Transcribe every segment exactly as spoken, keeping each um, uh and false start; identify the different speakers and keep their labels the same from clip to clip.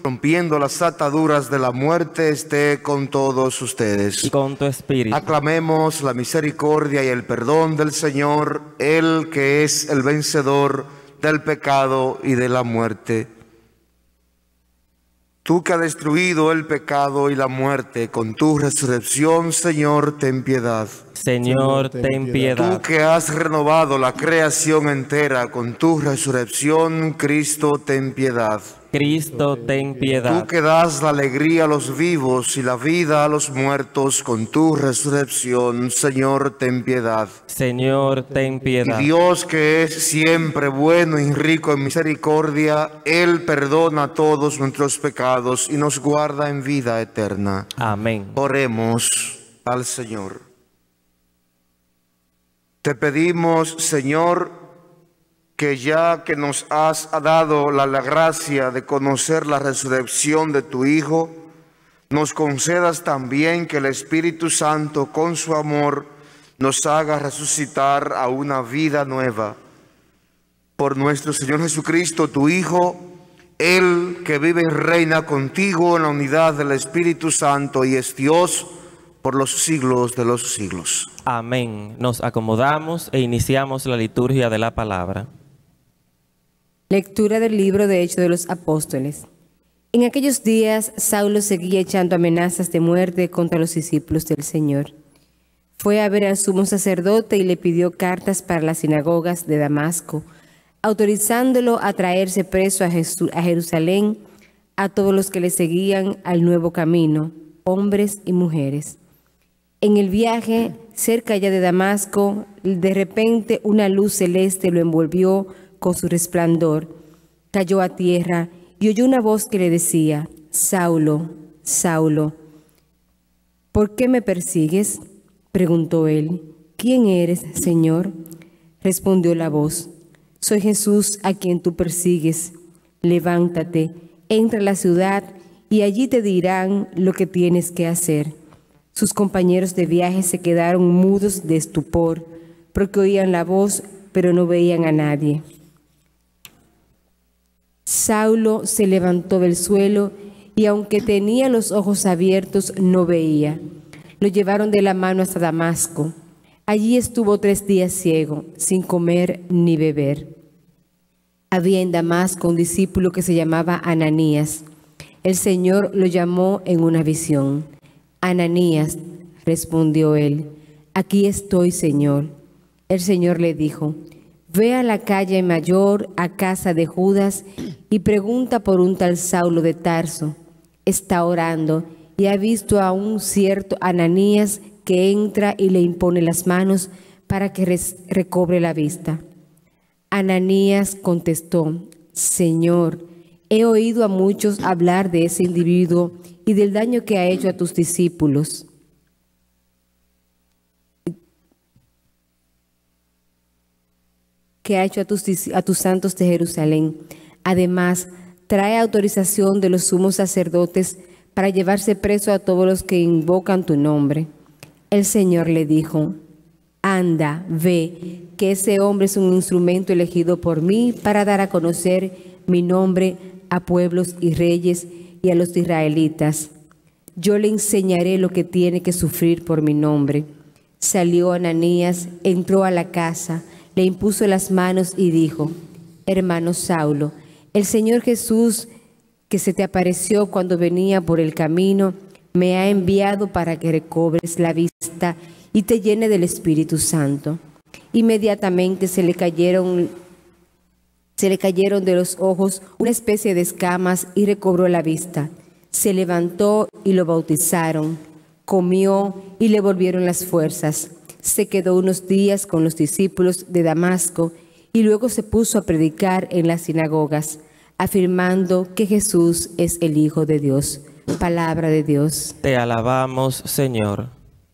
Speaker 1: rompiendo las ataduras de la muerte, esté con todos ustedes.
Speaker 2: Y con tu espíritu.
Speaker 1: Aclamemos la misericordia y el perdón del Señor, Él que es el vencedor del pecado y de la muerte. Tú que has destruido el pecado y la muerte, con tu resurrección, Señor, ten piedad.
Speaker 2: Señor, ten piedad.
Speaker 1: Tú que has renovado la creación entera, con tu resurrección, Cristo, ten piedad.
Speaker 2: Cristo, ten piedad.
Speaker 1: Tú que das la alegría a los vivos y la vida a los muertos, con tu resurrección, Señor, ten piedad.
Speaker 2: Señor, ten piedad.
Speaker 1: Y Dios que es siempre bueno y rico en misericordia, Él perdona todos nuestros pecados y nos guarda en vida eterna.
Speaker 2: Amén.
Speaker 1: Oremos al Señor. Te pedimos, Señor, que ya que nos has dado la, la gracia de conocer la resurrección de tu Hijo, nos concedas también que el Espíritu Santo con su amor nos haga resucitar a una vida nueva. Por nuestro Señor Jesucristo, tu Hijo, Él que vive y reina contigo en la unidad del Espíritu Santo y es Dios por los siglos de los siglos.
Speaker 2: Amén. Nos acomodamos e iniciamos la liturgia de la palabra.
Speaker 3: Lectura del libro de Hechos de los Apóstoles. En aquellos días, Saulo seguía echando amenazas de muerte contra los discípulos del Señor. Fue a ver al sumo sacerdote y le pidió cartas para las sinagogas de Damasco, autorizándolo a traerse preso a, Jesús, a Jerusalén a todos los que le seguían al nuevo camino, hombres y mujeres. En el viaje, cerca ya de Damasco, de repente una luz celeste lo envolvió con su resplandor. Cayó a tierra y oyó una voz que le decía: Saulo, Saulo, ¿por qué me persigues? Preguntó él. ¿Quién eres, Señor? Respondió la voz: soy Jesús a quien tú persigues. Levántate, entra a la ciudad y allí te dirán lo que tienes que hacer. Sus compañeros de viaje se quedaron mudos de estupor, porque oían la voz, pero no veían a nadie. Saulo se levantó del suelo y aunque tenía los ojos abiertos, no veía. Lo llevaron de la mano hasta Damasco. Allí estuvo tres días ciego, sin comer ni beber. Había en Damasco un discípulo que se llamaba Ananías. El Señor lo llamó en una visión. Ananías, respondió él, aquí estoy, Señor. El Señor le dijo: ve a la calle mayor, a casa de Judas, y pregunta por un tal Saulo de Tarso. Está orando y ha visto a un cierto Ananías que entra y le impone las manos para que recobre la vista. Ananías contestó: Señor, he oído a muchos hablar de ese individuo y del daño que ha hecho a tus discípulos. que ha hecho a tus, a tus santos de Jerusalén. Además, trae autorización de los sumos sacerdotes para llevarse preso a todos los que invocan tu nombre. El Señor le dijo: anda, ve, que ese hombre es un instrumento elegido por mí para dar a conocer mi nombre a pueblos y reyes y a los israelitas. Yo le enseñaré lo que tiene que sufrir por mi nombre. Salió Ananías, entró a la casa, le impuso las manos y dijo: hermano Saulo, el Señor Jesús, que se te apareció cuando venía por el camino, me ha enviado para que recobres la vista y te llene del Espíritu Santo. Inmediatamente se le cayeron, se le cayeron de los ojos una especie de escamas y recobró la vista. Se levantó y lo bautizaron, comió y le volvieron las fuerzas. Se quedó unos días con los discípulos de Damasco y luego se puso a predicar en las sinagogas, afirmando que Jesús es el Hijo de Dios. Palabra de Dios.
Speaker 2: Te alabamos, Señor.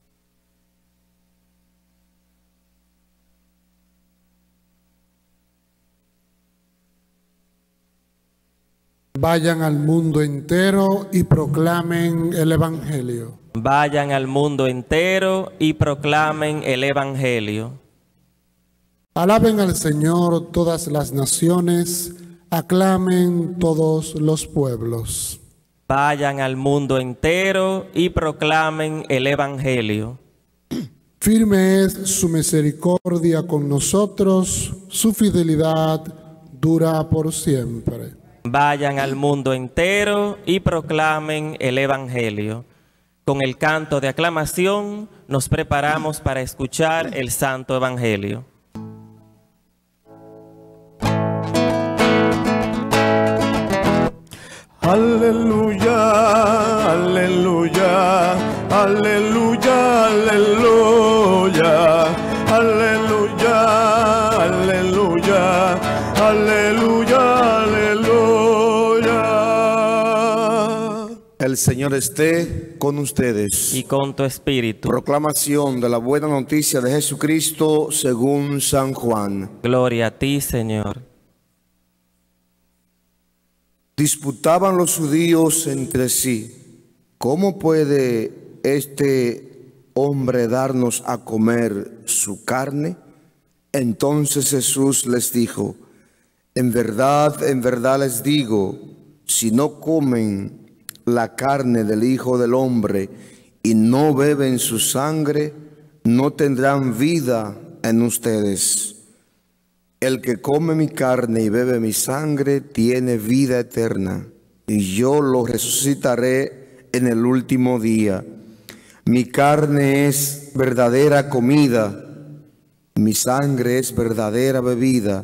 Speaker 4: Vayan al mundo entero y proclamen el Evangelio.
Speaker 2: Vayan al mundo entero y proclamen el Evangelio.
Speaker 4: Alaben al Señor todas las naciones, aclamen todos los pueblos.
Speaker 2: Vayan al mundo entero y proclamen el Evangelio.
Speaker 4: Firme es su misericordia con nosotros, su fidelidad dura por siempre.
Speaker 2: Vayan al mundo entero y proclamen el Evangelio. Con el canto de aclamación nos preparamos para escuchar el Santo Evangelio.
Speaker 5: Aleluya, aleluya, aleluya, aleluya, aleluya, aleluya, aleluya, aleluya.
Speaker 1: El Señor esté con ustedes.
Speaker 2: Y con tu espíritu.
Speaker 1: Proclamación de la buena noticia de Jesucristo según San Juan.
Speaker 2: Gloria a ti, Señor.
Speaker 1: Disputaban los judíos entre sí: ¿cómo puede este hombre darnos a comer su carne? Entonces Jesús les dijo: en verdad, en verdad les digo, si no comen la carne del Hijo del Hombre y no beben su sangre, no tendrán vida en ustedes. El que come mi carne y bebe mi sangre tiene vida eterna, y yo lo resucitaré en el último día. Mi carne es verdadera comida, mi sangre es verdadera bebida.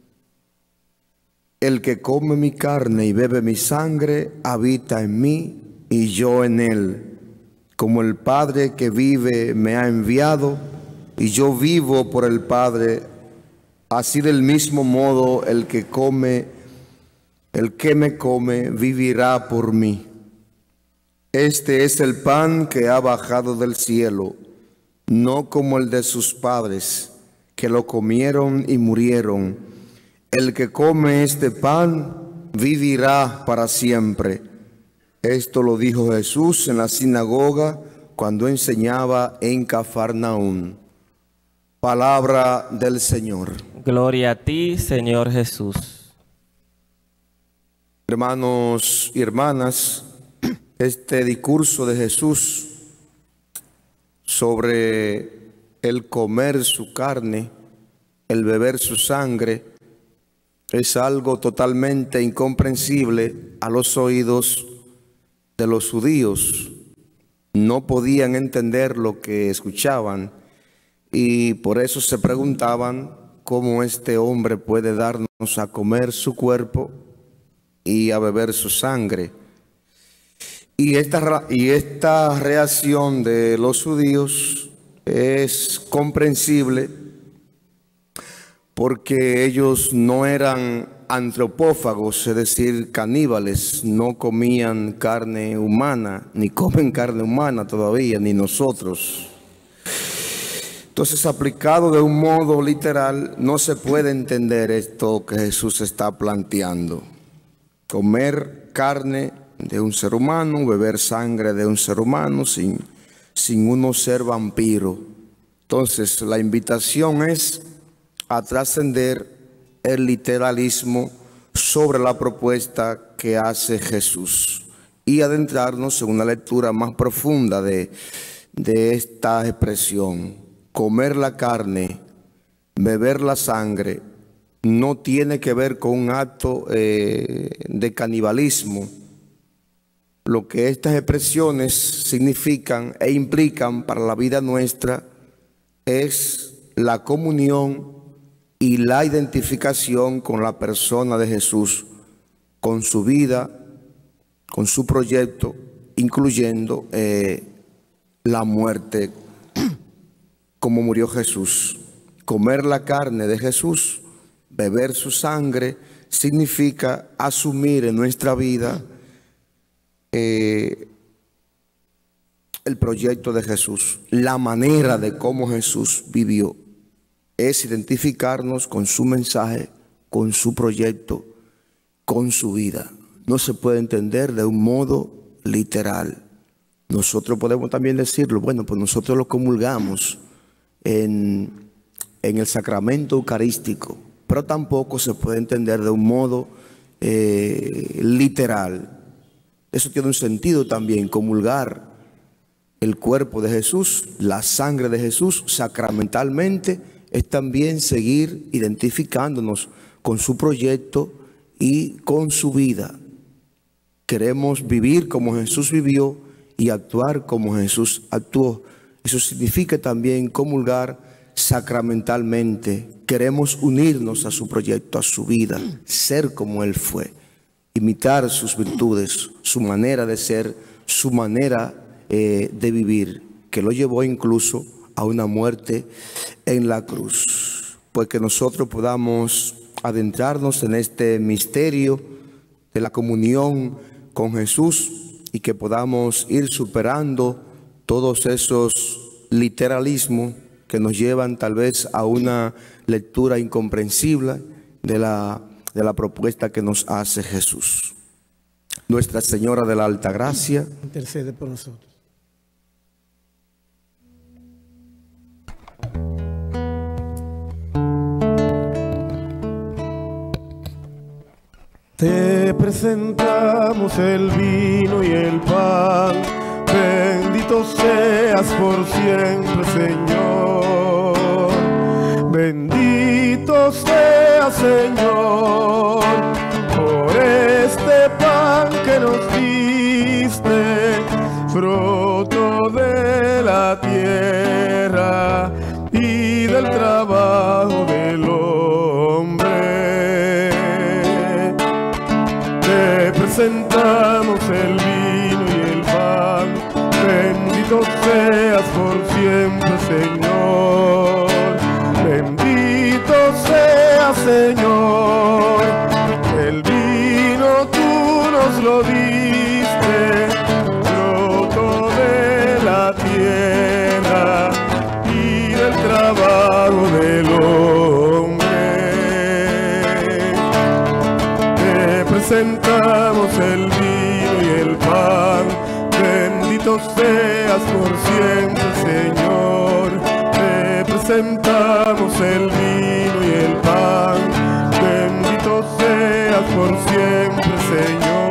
Speaker 1: El que come mi carne y bebe mi sangre habita en mí y yo en él. Como el Padre que vive me ha enviado y yo vivo por el Padre, así del mismo modo el que come, el que me come, vivirá por mí. Este es el pan que ha bajado del cielo, no como el de sus padres, que lo comieron y murieron. El que come este pan vivirá para siempre. Esto lo dijo Jesús en la sinagoga cuando enseñaba en Cafarnaúm. Palabra del Señor.
Speaker 2: Gloria a ti, Señor Jesús.
Speaker 1: Hermanos y hermanas, este discurso de Jesús sobre el comer su carne, el beber su sangre, es algo totalmente incomprensible a los oídos de los judíos. No podían entender lo que escuchaban y por eso se preguntaban cómo este hombre puede darnos a comer su cuerpo y a beber su sangre. Y esta, y esta reacción de los judíos es comprensible porque ellos no eran antropófagos, es decir, caníbales, no comían carne humana, ni comen carne humana todavía, ni nosotros. Entonces, aplicado de un modo literal, no se puede entender esto que Jesús está planteando. Comer carne de un ser humano, beber sangre de un ser humano, sin, sin uno ser vampiro. Entonces, la invitación es a trascender el literalismo sobre la propuesta que hace Jesús y adentrarnos en una lectura más profunda de, de esta expresión. Comer la carne, beber la sangre, no tiene que ver con un acto eh, de canibalismo. Lo que estas expresiones significan e implican para la vida nuestra es la comunión y la identificación con la persona de Jesús, con su vida, con su proyecto, incluyendo eh, la muerte como murió Jesús. Comer la carne de Jesús, beber su sangre, significa asumir en nuestra vida eh, el proyecto de Jesús, la manera de cómo Jesús vivió. Es identificarnos con su mensaje, con su proyecto, con su vida. No se puede entender de un modo literal. Nosotros podemos también decirlo, bueno, pues nosotros lo comulgamos en, en el sacramento eucarístico, pero tampoco se puede entender de un modo eh, literal. Eso tiene un sentido también, comulgar el cuerpo de Jesús, la sangre de Jesús sacramentalmente, es también seguir identificándonos con su proyecto y con su vida. Queremos vivir como Jesús vivió y actuar como Jesús actuó. Eso significa también comulgar sacramentalmente. Queremos unirnos a su proyecto, a su vida, ser como Él fue, imitar sus virtudes, su manera de ser, su manera eh, de vivir, que lo llevó incluso a una muerte en la cruz. Pues que nosotros podamos adentrarnos en este misterio de la comunión con Jesús y que podamos ir superando todos esos literalismos que nos llevan tal vez a una lectura incomprensible de la, de la propuesta que nos hace Jesús. Nuestra Señora de la Alta Gracia,
Speaker 4: intercede por nosotros.
Speaker 5: Te presentamos el vino y el pan, bendito seas por siempre, Señor. Bendito seas, Señor, por este pan que nos diste, fruto de la tierra y del trabajo del hombre. Te presentamos el vino y el pan, bendito seas por siempre, Señor. Bendito seas, Señor. El vino tú nos lo diste, fruto de la tierra y del trabajo del hombre. Te presentamos el vino y el pan, bendito seas por siempre, Señor. Te presentamos el vino y el pan, bendito seas por siempre, Señor.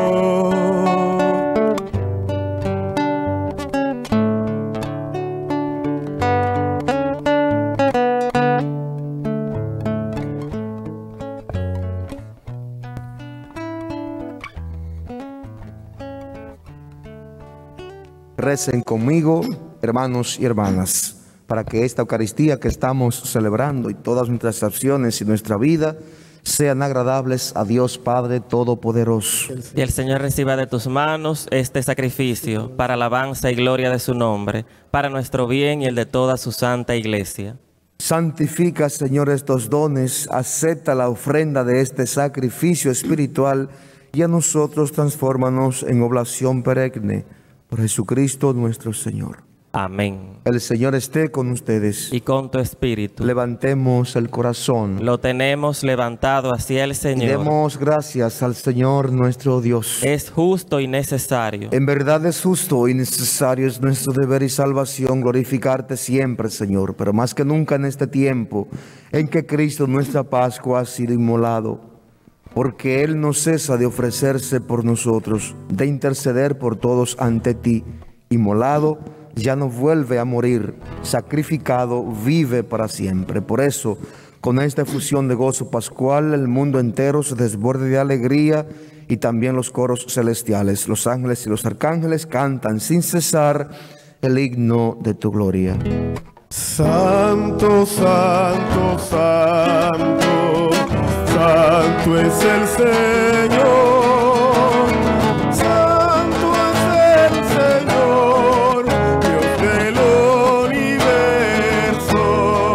Speaker 1: Recen conmigo, hermanos y hermanas, para que esta Eucaristía que estamos celebrando y todas nuestras acciones y nuestra vida sean agradables a Dios Padre Todopoderoso.
Speaker 2: Y el Señor reciba de tus manos este sacrificio para alabanza y gloria de su nombre, para nuestro bien y el de toda su santa Iglesia.
Speaker 1: Santifica, Señor, estos dones, acepta la ofrenda de este sacrificio espiritual y a nosotros transfórmanos en oblación perenne. Por Jesucristo nuestro Señor.
Speaker 2: Amén.
Speaker 1: El Señor esté con ustedes.
Speaker 2: Y con tu espíritu.
Speaker 1: Levantemos el corazón.
Speaker 2: Lo tenemos levantado hacia el
Speaker 1: Y
Speaker 2: Señor.
Speaker 1: demos gracias al Señor nuestro Dios.
Speaker 2: Es justo y necesario.
Speaker 1: En verdad es justo y necesario, es nuestro deber y salvación glorificarte siempre, Señor, pero más que nunca en este tiempo en que Cristo, nuestra Pascua, ha sido inmolado, porque Él no cesa de ofrecerse por nosotros, de interceder por todos ante ti. Inmolado, ya no vuelve a morir, sacrificado, vive para siempre. Por eso, con esta efusión de gozo pascual, el mundo entero se desborde de alegría y también los coros celestiales. Los ángeles y los arcángeles cantan sin cesar el himno de tu gloria.
Speaker 5: Santo, santo, santo, santo es el Señor, santo es el Señor, Dios del universo.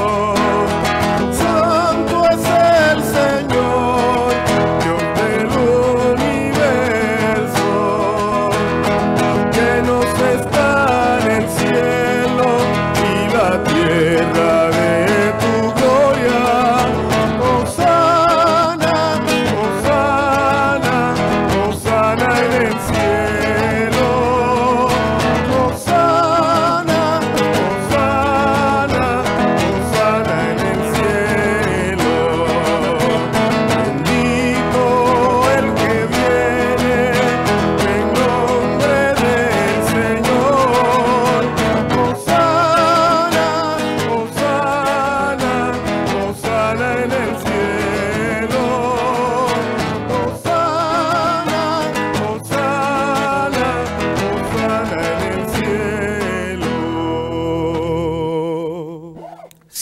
Speaker 5: Santo es el Señor, Dios del universo, que nos está en el cielo y la tierra de tu gloria. Hosana, Hosana,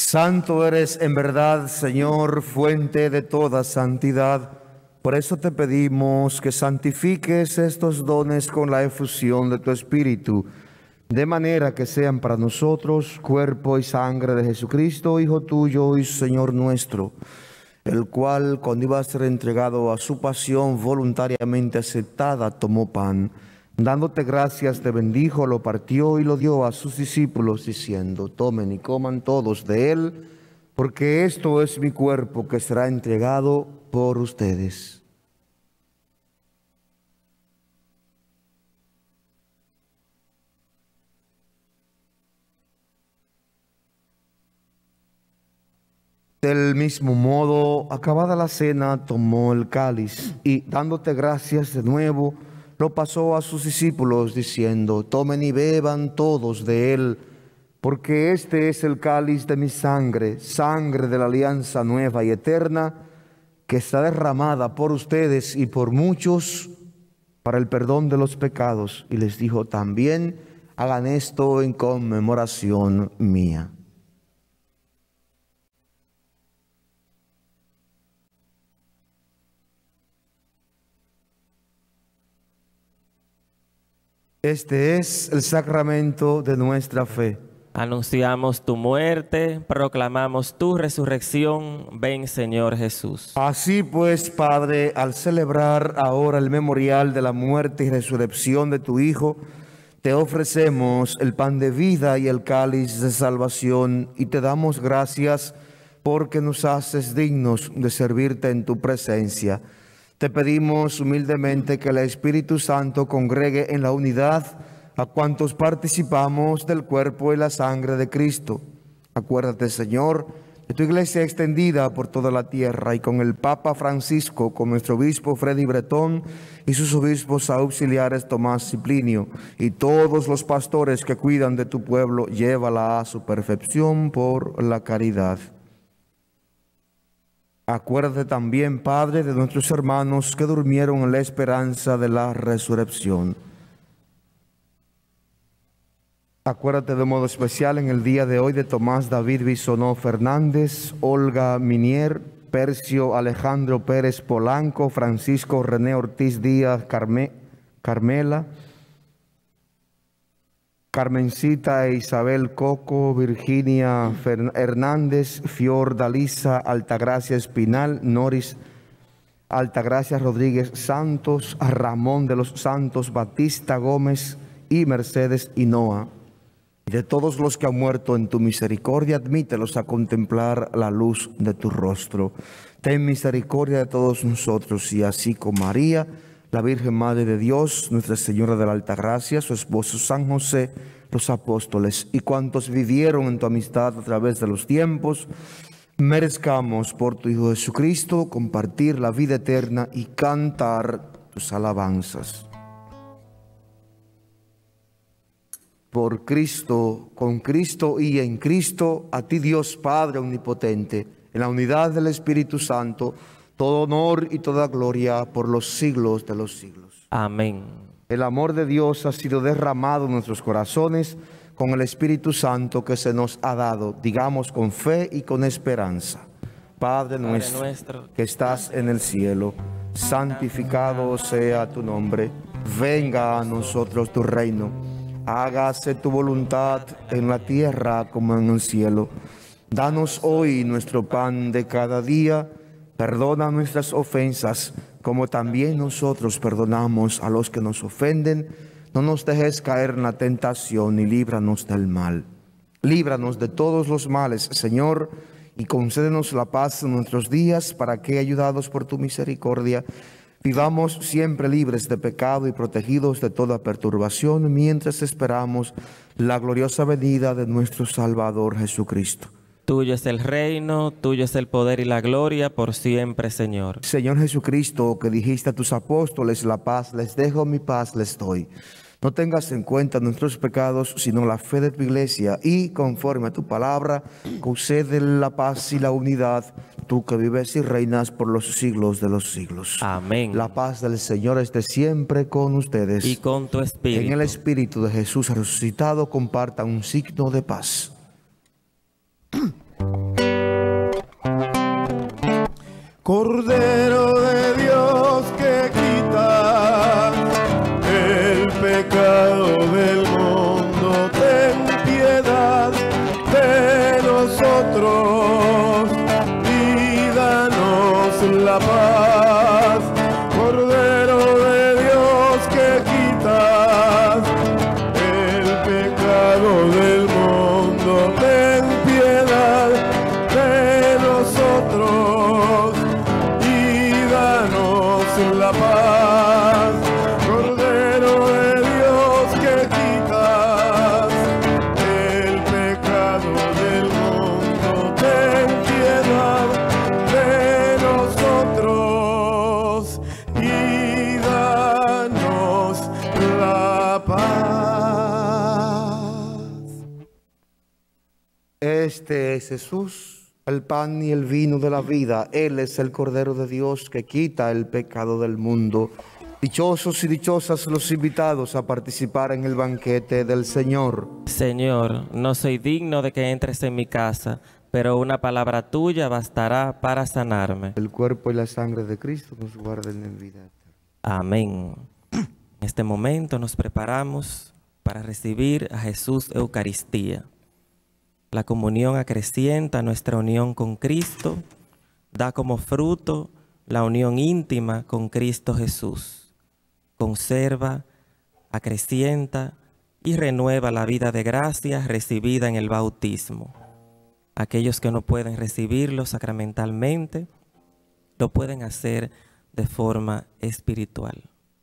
Speaker 1: Santo eres en verdad, Señor, fuente de toda santidad. Por eso te pedimos que santifiques estos dones con la efusión de tu Espíritu, de manera que sean para nosotros cuerpo y sangre de Jesucristo, Hijo tuyo y Señor nuestro, el cual, cuando iba a ser entregado a su pasión voluntariamente aceptada, tomó pan. Dándote gracias, te bendijo, lo partió y lo dio a sus discípulos, diciendo: tomen y coman todos de él, porque esto es mi cuerpo que será entregado por ustedes. Del mismo modo, acabada la cena, tomó el cáliz y, dándote gracias de nuevo, lo pasó a sus discípulos, diciendo: tomen y beban todos de él, porque este es el cáliz de mi sangre, sangre de la alianza nueva y eterna, que está derramada por ustedes y por muchos para el perdón de los pecados. Y les dijo también: hagan esto en conmemoración mía. Este es el sacramento de nuestra fe.
Speaker 2: Anunciamos tu muerte, proclamamos tu resurrección. Ven, Señor Jesús.
Speaker 1: Así pues, Padre, al celebrar ahora el memorial de la muerte y resurrección de tu Hijo, te ofrecemos el pan de vida y el cáliz de salvación, y te damos gracias porque nos haces dignos de servirte en tu presencia. Te pedimos humildemente que el Espíritu Santo congregue en la unidad a cuantos participamos del cuerpo y la sangre de Cristo. Acuérdate, Señor, de tu iglesia extendida por toda la tierra, y con el Papa Francisco, con nuestro obispo Freddy Bretón y sus obispos auxiliares Tomás y Plinio, y todos los pastores que cuidan de tu pueblo, llévala a su perfección por la caridad. Acuérdate también, Padre, de nuestros hermanos que durmieron en la esperanza de la resurrección. Acuérdate de modo especial en el día de hoy de Tomás David Bisonó Fernández, Olga Minier, Percio Alejandro Pérez Polanco, Francisco René Ortiz Díaz Carme, Carmela, Carmencita e Isabel Coco, Virginia Fern Hernández, Fior Dalisa, Altagracia Espinal, Noris Altagracia Rodríguez Santos, Ramón de los Santos, Batista Gómez y Mercedes Hinoa. Y de todos los que han muerto en tu misericordia, admítelos a contemplar la luz de tu rostro. Ten misericordia de todos nosotros, y así con María, la Virgen Madre de Dios, Nuestra Señora de la Altagracia, su esposo San José, los apóstoles y cuantos vivieron en tu amistad a través de los tiempos, merezcamos por tu Hijo Jesucristo compartir la vida eterna y cantar tus alabanzas. Por Cristo, con Cristo y en Cristo, a ti Dios Padre Omnipotente, en la unidad del Espíritu Santo, todo honor y toda gloria por los siglos de los siglos.
Speaker 2: Amén.
Speaker 1: El amor de Dios ha sido derramado en nuestros corazones con el Espíritu Santo que se nos ha dado. Digamos con fe y con esperanza: Padre nuestro, Padre nuestro que estás en el cielo, santificado sea tu nombre. Venga a nosotros tu reino. Hágase tu voluntad en la tierra como en el cielo. Danos hoy nuestro pan de cada día. Perdona nuestras ofensas, como también nosotros perdonamos a los que nos ofenden. No nos dejes caer en la tentación y líbranos del mal. Líbranos de todos los males, Señor, y concédenos la paz en nuestros días, para que, ayudados por tu misericordia, vivamos siempre libres de pecado y protegidos de toda perturbación, mientras esperamos la gloriosa venida de nuestro Salvador Jesucristo.
Speaker 2: Tuyo es el reino, tuyo es el poder y la gloria por siempre, Señor.
Speaker 1: Señor Jesucristo, que dijiste a tus apóstoles: la paz les dejo, mi paz les doy. No tengas en cuenta nuestros pecados, sino la fe de tu iglesia, y conforme a tu palabra, concede la paz y la unidad, tú que vives y reinas por los siglos de los siglos.
Speaker 2: Amén.
Speaker 1: La paz del Señor esté siempre con ustedes.
Speaker 2: Y con tu espíritu.
Speaker 1: En el espíritu de Jesús resucitado, compartan un signo de paz.
Speaker 5: Cordero de Dios que quita el pecado del mundo, ten piedad de nosotros y danos la paz. Cordero de Dios que quitas el pecado del mundo, ten piedad de nosotros y danos la paz. Cordero de Dios que quitas el pecado del mundo, ten piedad de nosotros y danos la paz.
Speaker 1: Este es Jesús, el pan y el vino de la vida. Él es el Cordero de Dios que quita el pecado del mundo. Dichosos y dichosas los invitados a participar en el banquete del Señor.
Speaker 2: Señor, no soy digno de que entres en mi casa, pero una palabra tuya bastará para sanarme.
Speaker 1: El cuerpo y la sangre de Cristo nos guarden en vida eterna.
Speaker 2: Amén. En este momento nos preparamos para recibir a Jesús Eucaristía. La comunión acrecienta nuestra unión con Cristo, da como fruto la unión íntima con Cristo Jesús. Conserva, acrecienta y renueva la vida de gracia recibida en el bautismo. Aquellos que no pueden recibirlo sacramentalmente, lo pueden hacer de forma espiritual.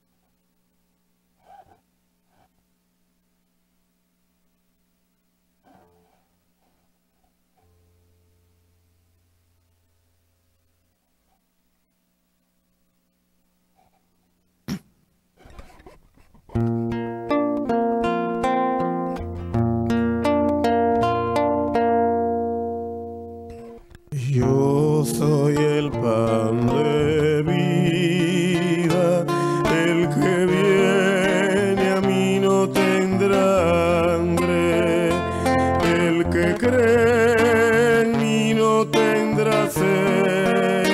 Speaker 5: Yo soy el pan de vida, el que viene a mí no tendrá hambre, el que cree en mí no tendrá sed.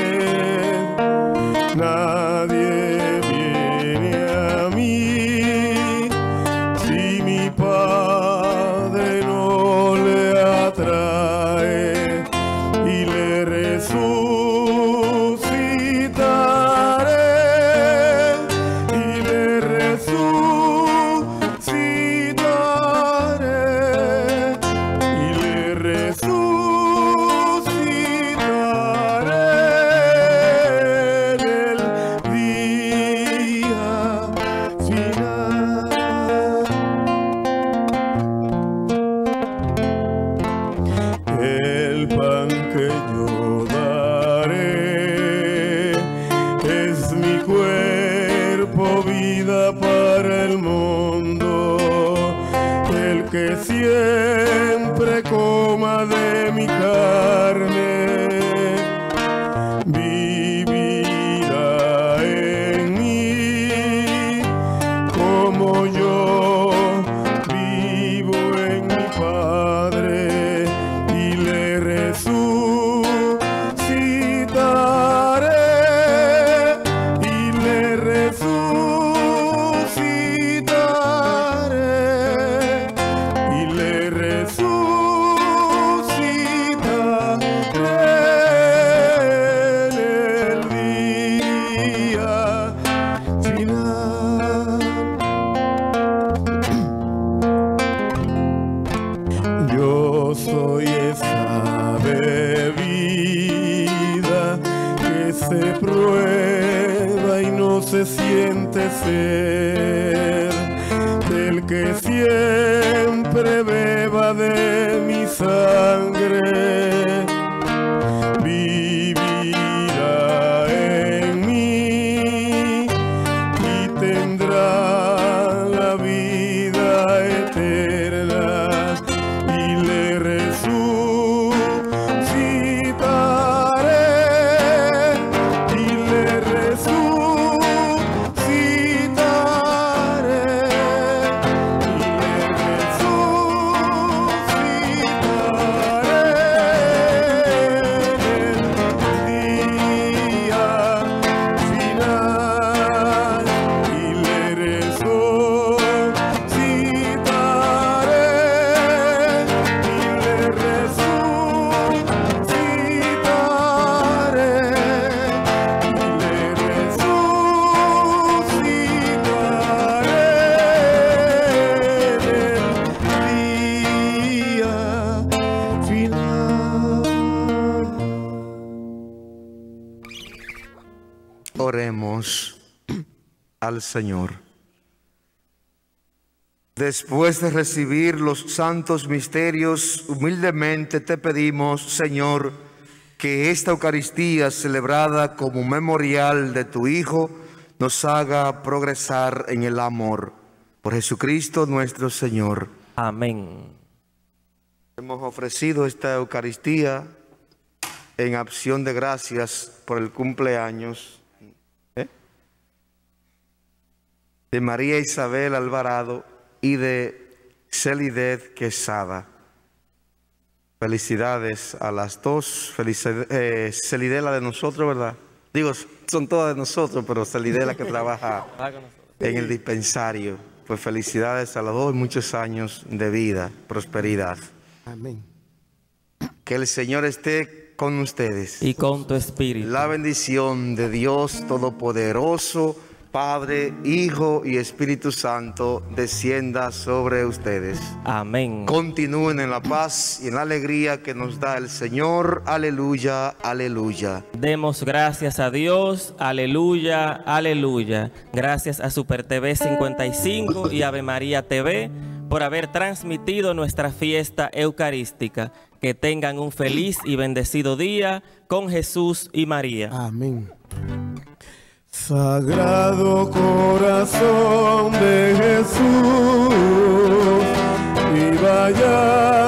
Speaker 5: Nadie viene a mí si mi Padre no le atrae, y le resucitaré, y le resucitaré, y le resucitaré en el día final. El pan que yo daré es mi cuerpo, vida para el mundo. El que siempre coma de mi carne vivirá en mí, como yo vivo en mi Padre, y le resucitaré, y le resucitaré, y le resucitaré en el día final. Yo soy esa bebida que se prueba y no se siente sed, del que siempre beba de mi sangre vivirá en mí y tendrá la vida eterna, y le resucitaré, y le resucitaré, y le resucitaré en el
Speaker 1: Oremos al Señor. Después de recibir los santos misterios, humildemente te pedimos, Señor, que esta Eucaristía celebrada como memorial de tu Hijo nos haga progresar en el amor. Por Jesucristo nuestro Señor.
Speaker 2: Amén.
Speaker 1: Hemos ofrecido esta Eucaristía en acción de gracias por el cumpleaños ¿eh? de María Isabel Alvarado y de Celidet Quesada. Felicidades a las dos. Felicidades, eh, Celidet la de nosotros, ¿verdad? Digo, son todas de nosotros, pero Celidet la que trabaja en el dispensario. Pues felicidades a las dos y muchos años de vida, prosperidad.
Speaker 6: Amén.
Speaker 1: Que el Señor esté con ustedes.
Speaker 2: Y con tu espíritu.
Speaker 1: La bendición de Dios Todopoderoso, Padre, Hijo y Espíritu Santo, descienda sobre ustedes.
Speaker 2: Amén.
Speaker 1: Continúen en la paz y en la alegría que nos da el Señor. Aleluya, aleluya.
Speaker 2: Demos gracias a Dios. Aleluya, aleluya. Gracias a Super T V cincuenta y cinco y Ave María T V por haber transmitido nuestra fiesta eucarística. Que tengan un feliz y bendecido día con Jesús y María.
Speaker 6: Amén.
Speaker 5: Sagrado corazón de Jesús, y vaya